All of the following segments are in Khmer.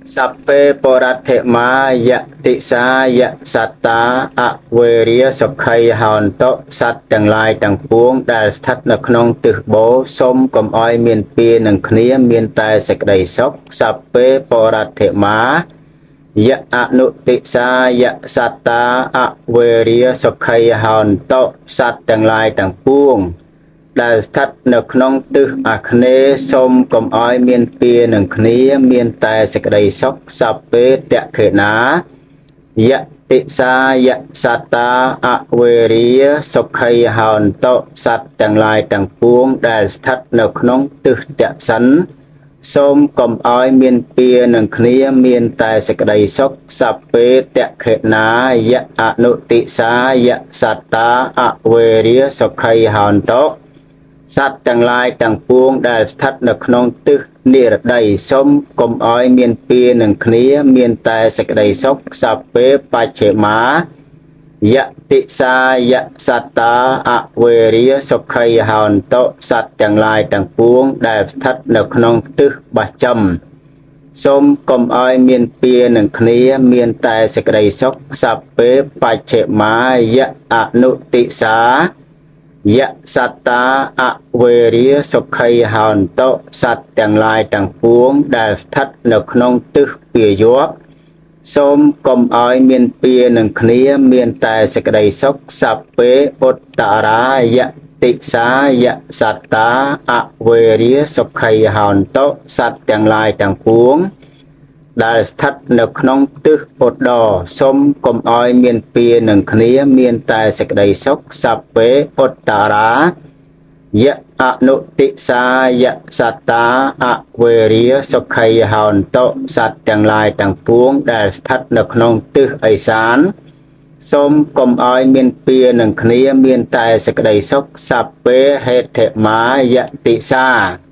สัพเพปรัตเถมายะติสายะสัตตาอเวริยสุขัยหันโตสัตទាំងឡាយទាំងពួងដែលស្ថិតនៅក្នុងទិសបូសូមកុំឲ្យមានពៀនឹងគ្នាមានតែសេចក្តីសុខសព្ពេបរតេមាយៈអនុតិសាយៈសត្តាអវេរិយសុខៃហោនតោសត្វទាំងឡាយទាំងពួងដែលស្ថិតនៅក្នុងទិសអាគ្នេយ៍សូមកុំឲ្យមានពៀនឹងគ្នាមានតែសេចក្តីសុខសព្ពេតខេណាយៈតិសាយៈសត្តាអវេរិយសុខៃហោនតោសត្វទាំងឡាយទាំងពួងដែលស្ថិតនៅក្នុងទិសតសិនសូមកុំឲ្យមានពៀនឹងគ្នាមានតែសេចក្តីសុខសព្ពេតខេណាយៈអនុតិសាយៈសត្តាអវេរិយសុខៃហោនតោសត្វទាំងឡាយទាំងពួងដែលស្ថិតនៅក្នុងទិសនិរដីសូមកុំឲ្យមានពៀនឹងគ្នាមានតែសេចក្តីសុខសព្ពេបច្ឆេមាយៈតិសាយៈសត្តាអវេរិយសុខៃហោនតោសត្វទាំងឡាយទាំងពួងដែលស្ថិតនៅក្នុងទិសបស្ចិមសូមកុំឲ្យមានពៀនឹងគ្នាមានតែសេចក្តីសុខសព្ពេបច្ឆេមាយៈអនុតិសាយៈសត្តាអវេរិយសុខៃហោនតោសត្វទាំងឡាយទាំងពួងដែលស្ថិតនៅក្នុងទិសពាយ័ព្យសូមកុំឲ្យមានពៀនឹងគ្នាមានតែសេចក្តីសុខសព្ពេឧត្តរាយៈតិសាយៈសត្តាអវេរិយសុខៃហោនតោសត្វទាំងឡាយទាំងពួងដែលស្ថិតនៅក្នុងទិសឧត្តរសូមកុំឲ្យមានពៀនឹងគ្នាមានតែសេចក្តីសុខសព្ពេឧត្តរាយៈអនុតិសាយៈសត្តាអវេរិយសុខៃហោនតោសត្វទាំងឡាយទាំងពួងដែលស្ថិតនៅក្នុងទិសឦសានសូមកុំឲ្យមានពៀនឹងគ្នាមានតែសេចក្តីសុខសព្ពេហេដ្ឋិមាយៈតិសា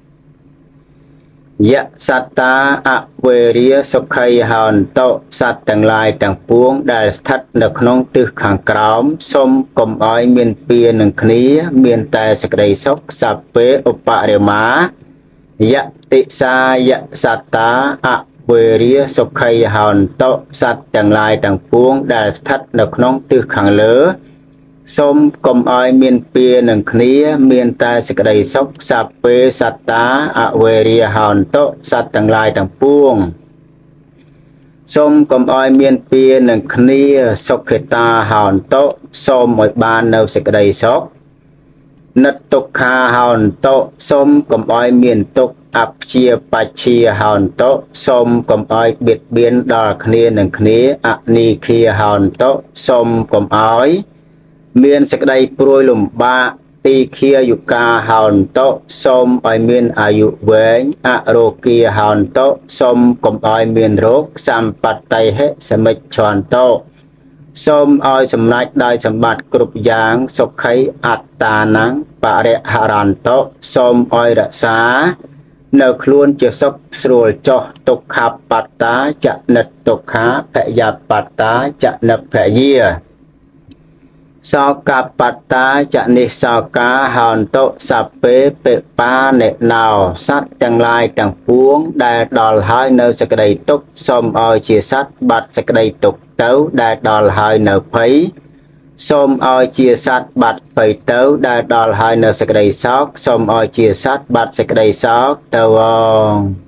យៈសត្តាអវេរិយសុខៃហោនតោសត្វទាំងឡាយទាំងពួងដែលស្ថិតនៅក្នុងទិសខាងក្រោមសូមកុំឲ្យមានពៀនឹងគ្នាមានតែសេចក្តីសុខសព្ពេឧបរិមាយៈតិសាយៈសត្តាអវេរិយសុខៃហោនតោសត្វទាំងឡាយទាំងពួងដែលស្ថិតនៅក្នុងទិសខាងលើសូមកុំឲ្យមានពៀនឹងគ្នាមានតែសេចក្តីសុខសព្ពេសត្តាអវេរិយហោនតោសត្វទាំងឡាយទាំងពួងសូមកុំឲ្យមានពៀនឹងគ្នាសុខេតាហោនតោសូមឲ្យបាននៅសេចក្តីសុខនិតទុក្ខាហោនតោសូមកុំឲ្យមានទុក្ខអព្យាបច្ឆាហោនតោសូមកុំឲ្យបៀតបៀនដល់គ្នានឹងគ្នាអនីឃាហោនតោសូមកុំឲ្យមានសេចក្តីព្រួយលំបាកទីឃាយុកាហោនតោសូមឲ្យមានអាយុវែងអរោគាហោនតោសូមកុំឲ្យមានរោគសម្បត្តិហិសមិច្ឆន្ទោសូមឲ្យសម្រេចដោយសម្បត្តិគ្រប់យ៉ាងសុខៃអត្តានំបរិហរន្តោសូមឲ្យរក្សានៅខ្លួនជាសុខស្រួលចុះទុក្ខបត្តាចនិតទុក្ខាភយបត្តាចនិភយាសោកបត្តាចនិសោកាហោនតោសព្ពេពិបានិណោសត្វទាំងឡាយទាំងពួងដែលដល់ហើយនៅសេចក្តីទុក្ខសូមឲ្យជាសត្វបាត់សេចក្តីទុក្ខទៅដែលដល់ហើយនៅភ័យសូមឲ្យជាសត្វបាត់ភ័យទៅដែលដល់ហើយនៅសេចក្តីសោកសូមឲ្យជាសត្វបាត់សេចក្តីសោកទៅ